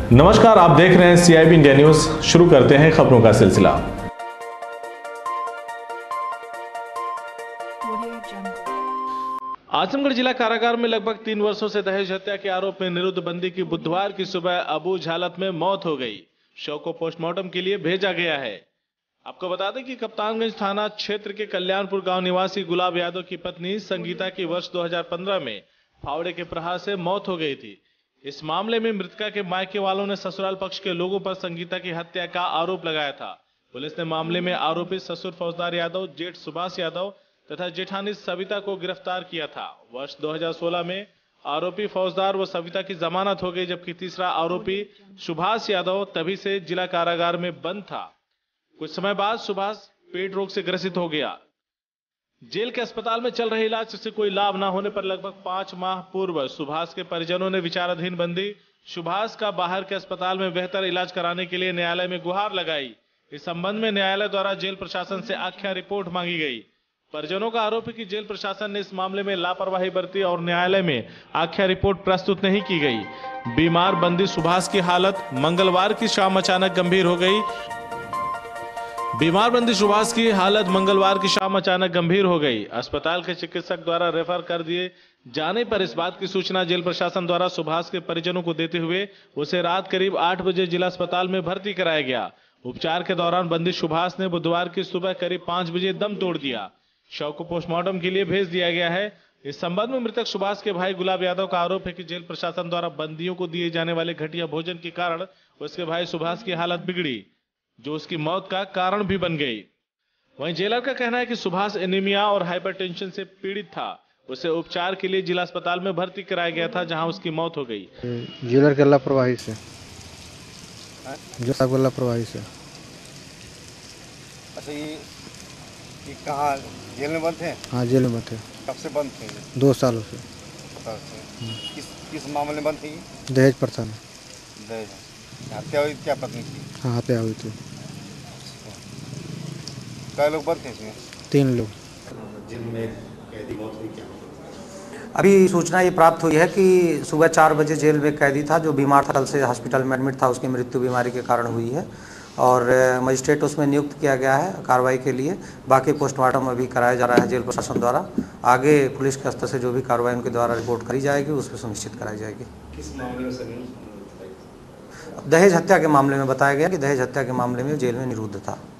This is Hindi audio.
नमस्कार, आप देख रहे हैं CIB इंडिया न्यूज। शुरू करते हैं खबरों का सिलसिला। आजमगढ़ जिला कारागार में लगभग 3 वर्षों से दहेज हत्या के आरोप में निरुद्ध बंदी की बुधवार की सुबह अबूझ हालत में मौत हो गई। शव को पोस्टमार्टम के लिए भेजा गया है। आपको बता दें कि कप्तानगंज थाना क्षेत्र के कल्याणपुर गांव निवासी गुलाब यादव की पत्नी संगीता की वर्ष 2015 में फावड़े के प्रहार से मौत हो गई थी। इस मामले में मृतका के मायके वालों ने ससुराल पक्ष के लोगों पर संगीता की हत्या का आरोप लगाया था। पुलिस ने मामले में आरोपी ससुर फौजदार यादव, जेठ सुभाष यादव तथा जेठानी सविता को गिरफ्तार किया था। वर्ष 2016 में आरोपी फौजदार व सविता की जमानत हो गई, जबकि तीसरा आरोपी सुभाष यादव तभी से जिला कारागार में बंद था। कुछ समय बाद सुभाष पेट रोग से ग्रसित हो गया। जेल के अस्पताल में चल रहे इलाज से कोई लाभ न होने पर लगभग 5 माह पूर्व सुभाष के परिजनों ने विचाराधीन बंदी सुभाष का बाहर के अस्पताल में बेहतर इलाज कराने के लिए न्यायालय में गुहार लगाई। इस संबंध में न्यायालय द्वारा जेल प्रशासन से आख्या रिपोर्ट मांगी गई। परिजनों का आरोप है कि जेल प्रशासन ने इस मामले में लापरवाही बरती और न्यायालय में आख्या रिपोर्ट प्रस्तुत नहीं की गई। बीमार बंदी सुभाष की हालत मंगलवार की शाम अचानक गंभीर हो गई। बीमार बंदी सुभाष की हालत मंगलवार की शाम अचानक गंभीर हो गई। अस्पताल के चिकित्सक द्वारा रेफर कर दिए जाने पर इस बात की सूचना जेल प्रशासन द्वारा सुभाष के परिजनों को देते हुए उसे रात करीब 8 बजे जिला अस्पताल में भर्ती कराया गया। उपचार के दौरान बंदी सुभाष ने बुधवार की सुबह करीब 5 बजे दम तोड़ दिया। शव को पोस्टमार्टम के लिए भेज दिया गया है। इस संबंध में मृतक सुभाष के भाई गुलाब यादव का आरोप है कि जेल प्रशासन द्वारा बंदियों को दिए जाने वाले घटिया भोजन के कारण उसके भाई सुभाष की हालत बिगड़ी, जो उसकी मौत का कारण भी बन गई। वहीं जेलर का कहना है कि सुभाष एनीमिया और हाइपरटेंशन से पीड़ित था। उसे उपचार के लिए जिला अस्पताल में भर्ती कराया गया था, जहां उसकी मौत हो गई। जेलर के लापरवाही से लापरवाही से। अच्छा, ये कहाँ जेल में बंद थे? हाँ, जेल में बंद थे। कब से बंद थे? 2 सालों से। किस मामले में बंद थी? दहेज प्रथा में। दहेज हत्या हुई क्या पत्नी की? हाँ, हत्या हुई थी। कई लोग बंद थे इसमें? 3 लोग। जेल में कैदी मौत हुई क्या? अभी सूचना ये प्राप्त हुई है कि सुबह 4 बजे जेल में कैदी था जो बीमार था, कल से हॉस्पिटल में एडमिट था। उसकी मृत्यु बीमारी के कारण हुई है और मजिस्ट्रेट उसमें नियुक्त किया गया है कार्रवाई के लिए। बाकी पोस्टमार्टम अभी कराया जा रहा है जेल प्रशासन द्वारा। आगे पुलिस के स्तर से जो भी कार्रवाई उनके द्वारा रिपोर्ट करी जाएगी उस पर सुनिश्चित कराई जाएगी। किस मामले में सर? दहेज हत्या के मामले में बताया गया कि दहेज हत्या के मामले में जेल में निरुद्ध था।